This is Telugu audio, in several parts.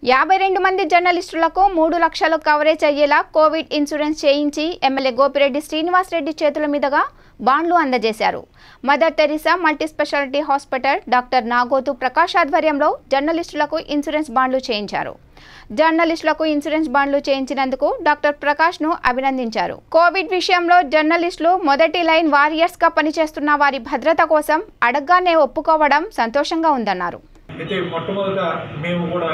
52 మంది జర్నలిస్టులకు 3 లక్షలు కవరేజ్ అయ్యేలా కోవిడ్ ఇన్సూరెన్స్ చేయించి ఎమ్మెల్యే గోపిరెడ్డి శ్రీనివాస్ రెడ్డి చేతుల మీదుగా బాండ్లు అందజేశారు. Mother Teresa multi speciality hospital doctor Nagothu Prakash ఆధ్వర్యంలో జర్నలిస్టులకు ఇన్సూరెన్స్ బాండ్లు చేయించారు. జర్నలిస్టులకు ఇన్సూరెన్స్ బాండ్లు చేయించినందుకు డాక్టర్ ప్రకాష్ ను అభినందించారు. కోవిడ్ విషయంలో జర్నలిస్టులు మొదటి లైన్ వారియర్స్ గా పనిచేస్తున్న వారి భద్రత కోసం అడగ్గానే ఒప్పుకోవడం సంతోషంగా ఉందన్నారు. అయితే మొట్టమొదట మేము కూడా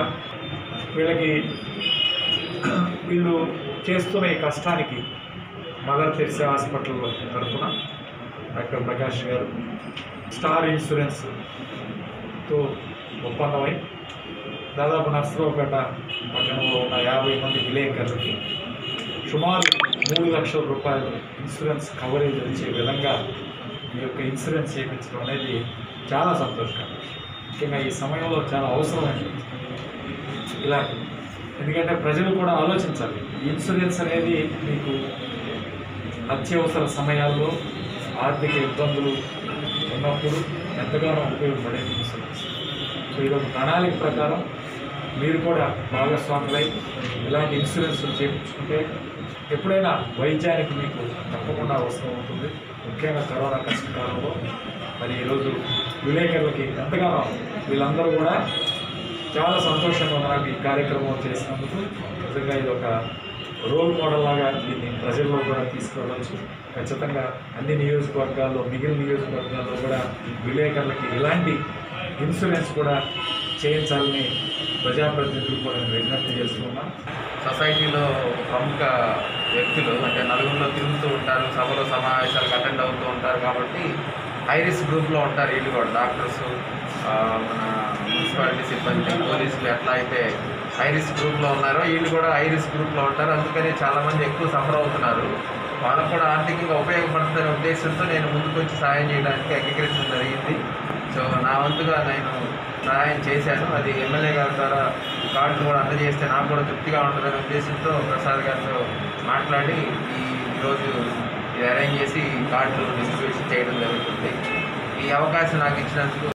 వీళ్ళు చేస్తున్న ఈ కష్టానికి మదర్ తెరీసా హాస్పిటల్ తరఫున డాక్టర్ ప్రకాష్ గారు స్టార్ ఇన్సూరెన్స్తో ఒప్పందమై దాదాపు నరసరపేట పట్టణంలో ఉన్న 50 మంది విలేకరులకి సుమారు 3 లక్షల రూపాయలు ఇన్సూరెన్స్ కవరేజ్ వచ్చే విధంగా ఈ యొక్క ఇన్సూరెన్స్ చేయించడం అనేది చాలా సంతోషకరం. ముఖ్యంగా ఈ సమయంలో చాలా అవసరమైనది ఇలా, ఎందుకంటే ప్రజలు కూడా ఆలోచించాలి. ఇన్సూరెన్స్ అనేది మీకు అత్యవసర సమయాల్లో ఆర్థిక ఇబ్బందులు ఉన్నప్పుడు ఎంతగానో ఉపయోగపడే ఇన్సూరెన్స్. ఇది ఒక ప్రణాళిక ప్రకారం మీరు కూడా భాగస్వాములై ఇలాంటి ఇన్సూరెన్స్ చేయించుకుంటే ఎప్పుడైనా వైద్యానికి మీకు తప్పకుండా అవసరం అవుతుంది. ముఖ్యంగా కరోనా కష్టకాలంలో మరి ఈరోజు విలేకరులకి ఎంతగానో వీళ్ళందరూ కూడా చాలా సంతోషంగా నాకు ఈ కార్యక్రమం చేసినందుకు. నిజంగా ఇది ఒక రోల్ మోడల్ లాగా దీన్ని ప్రజల్లో కూడా తీసుకువెళ్ళవచ్చు. ఖచ్చితంగా అన్ని నియోజకవర్గాల్లో, మిగిలిన నియోజకవర్గాల్లో కూడా విలేకరులకి ఇలాంటి ఇన్సూరెన్స్ కూడా చేయించాలని ప్రజాప్రతినిధులు కూడా నేను విజ్ఞప్తి చేస్తున్నాను. సొసైటీలో ప్రముఖ వ్యక్తులు అంటే నలుగురిలో తిరుగుతూ ఉంటారు, సభలో సమావేశాలకు అటెండ్ అవుతూ ఉంటారు. కాబట్టి హైరిస్క్ గ్రూప్లో ఉంటారు వీళ్ళు కూడా. డాక్టర్స్, మన మున్సిపాలిటీ సిబ్బంది, పోలీసులు ఎట్లా అయితే హైరిస్క్ గ్రూప్లో ఉన్నారో వీళ్ళు కూడా హైరిస్క్ గ్రూప్లో ఉంటారు. అందుకని చాలామంది ఎక్కువ సఫర్ అవుతున్నారు. వాళ్ళకు కూడా ఆర్థికంగా ఉపయోగపడుతున్న ఉద్దేశంతో నేను ముందుకు వచ్చి సహాయం చేయడానికి అంగీకరించడం జరిగింది. సో నా వంతుగా నేను సహాయం చేశాను. అది ఎమ్మెల్యే గారి ద్వారా కార్డులు కూడా అందజేస్తే నాకు కూడా తృప్తిగా ఉంటుందనే ఉద్దేశంతో ప్రసాద్ గారితో మాట్లాడి ఈరోజు ఇది అరేంజ్ చేసి కార్డులు డిస్ట్రిబ్యూషన్ చేయడం జరుగుతుంది. ఈ అవకాశం నాకు ఇచ్చినందుకు